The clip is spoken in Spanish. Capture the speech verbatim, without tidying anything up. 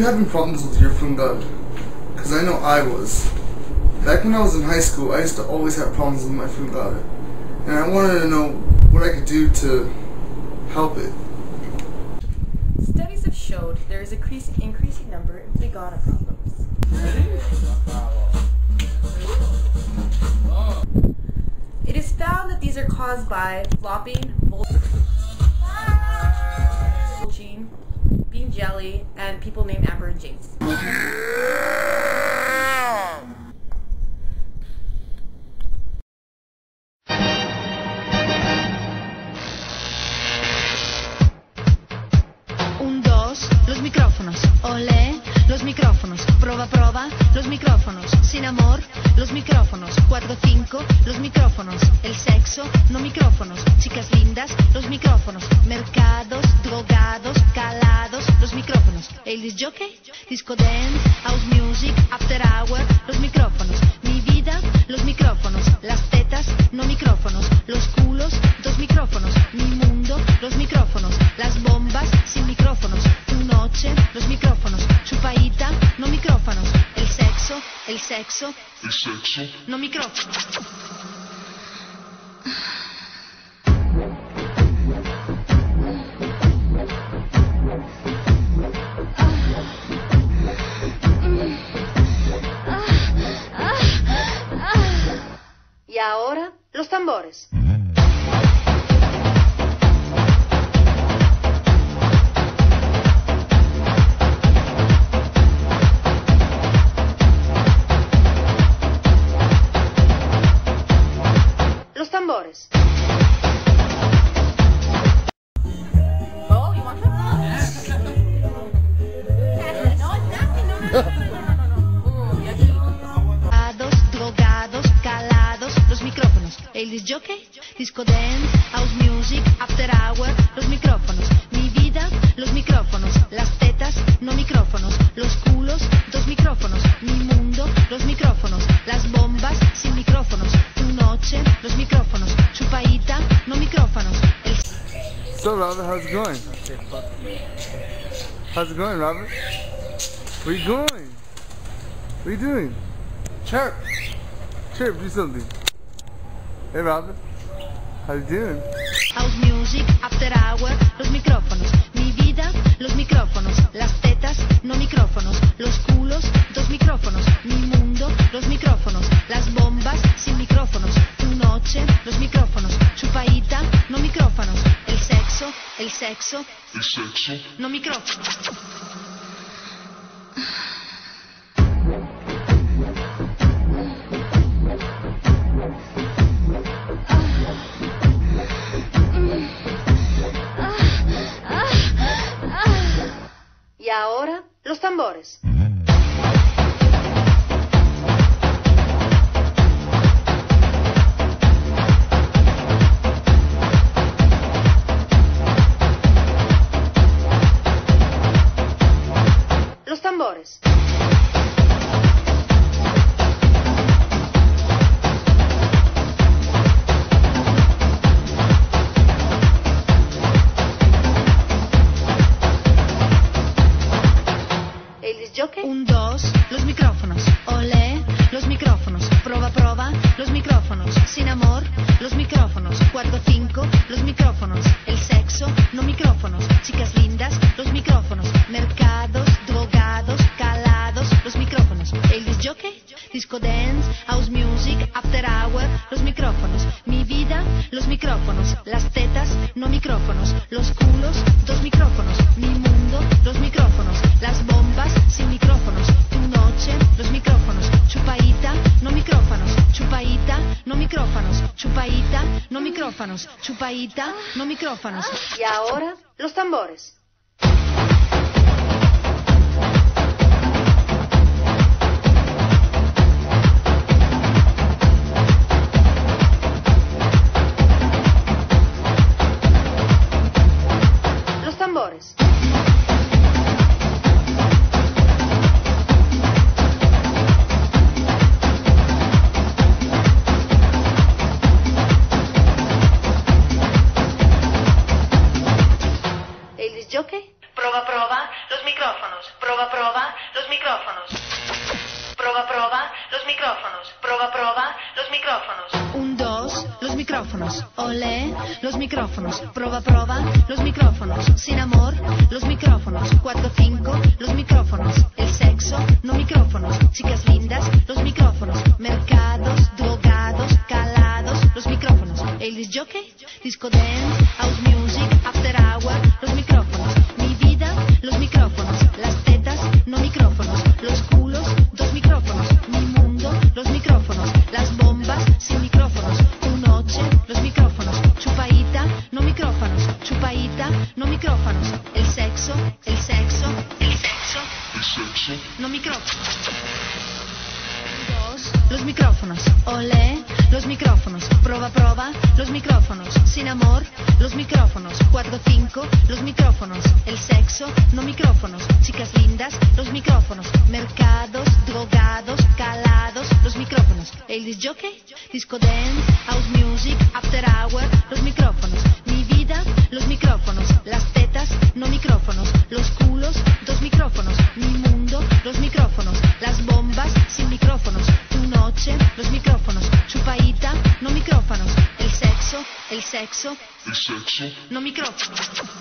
having problems with your fundad? Because I know I was. Back when I was in high school, I used to always have problems with my fundad. And I wanted to know what I could do to help it. Studies have showed there is an increase, increasing number of fundada problems. It is found that these are caused by flopping, bulging, being jelly, and people named Amber and James. Un, dos, los micrófonos. Olé, los micrófonos. Prova, prova, los micrófonos. Sin amor, los micrófonos. Cuatro, cinco, los micrófonos. El sexo, no micrófonos. Chicas lindas, los micrófonos. Mercados, drogados, calados, los micrófonos. El disc jockey, disco dance, house music, after hour, los micrófonos. Mi vida, los micrófonos. Las tetas, no micrófonos. Los culos, dos micrófonos. Mi mundo, los micrófonos. Las bombas, sin micrófonos. Tu noche, los micrófonos. Chupaita, no micrófonos. El sexo, el sexo, El sexo. no micrófonos. Y ahora, los tambores. Los tambores. Oh, you want some? No, exactly. No, no, no, no, no, no, no. Ooh, yucky. Drogados, drogados, calados, los micrófonos. El disc jockey, disco dance, house music, after hour, los micrófonos. Mi vida, los micrófonos. Las tetas, no micrófonos. Los culos, dos micrófonos. Mi mundo, los micrófonos. Las bombas, sin micrófonos. Tu noche, los micrófonos. Chupaita, no micrófonos. El So Robert, how's it going? How's it going, Robert? Where you going? What are you doing? Chirp! Chirp, do something. Hey Robert, how you doing? house music, after hour, los micrófonos. Mi vida, los micrófonos. Las tetas, no micrófonos. Los culos, dos micrófonos. Mi mundo, los micrófonos. Las bombas, sin micrófonos. Tu noche, los micrófonos. Chupaita, no micrófonos. El sexo, el sexo, El sexo. no micrófonos. Y ahora, los tambores. Los tambores. Jockey. Un, dos, los micrófonos. Olé, los micrófonos. Prova, prova, los micrófonos. Sin amor, los micrófonos. Cuatro, cinco, los micrófonos. El sexo, no micrófonos. Chicas lindas, los micrófonos. Mercados, drogados, calados, los micrófonos. El disc jockey, disco dance, house music, after hour, los micrófonos. Mi vida, los micrófonos. Las tetas, no micrófonos. Los culos, dos micrófonos. Mi mundo, los micrófonos. Las bombas, sin micrófonos. Tu noche, los micrófonos. Chupaita, no micrófonos. Chupaita, no micrófonos. Chupaita, no micrófonos. Chupaita, no micrófonos. Y ahora, los tambores. Los tambores. prova, los micrófonos. Prova, prova, los micrófonos. Prova, prova, los micrófonos. Un, dos, los micrófonos. Olé, los micrófonos. Prova, prova, los micrófonos. Sin amor, los micrófonos. Cuatro, cinco, los micrófonos. El sexo, no micrófonos. Chicas lindas, los micrófonos. Mercados, drogados, calados, los micrófonos. El disc jockey, disco dance, house music, after hour, los micrófonos. Mi vida, los micrófonos. Las tetas, no micrófonos. Los culos, dos micrófonos. Mi mundo, los micrófonos. Las bombas, sin micrófonos. Tu noche, los micrófonos. Chupaita, no micrófonos. Chupaita, no micrófonos. El sexo, el sexo, el sexo, el sexo, no micrófonos. Dos, los micrófonos. Olé, los micrófonos. Prova, prova, los micrófonos. Sin amor, los micrófonos. Cuatro, cinco, los micrófonos. El sexo, no micrófonos. Chicas lindas, los micrófonos. Mercados, drogados, calados, los micrófonos. El disc jockey, disco dance, house music, after hour, los micrófonos. Mi vida, los micrófonos. Las tetas, no micrófonos. Los culos, dos micrófonos. Mi mundo, los micrófonos. Las bombas, sin micrófonos. Tu noche, los micrófonos. Chupaita, no micrófonos. El sexo, el sexo, el sexo, no micrófonos.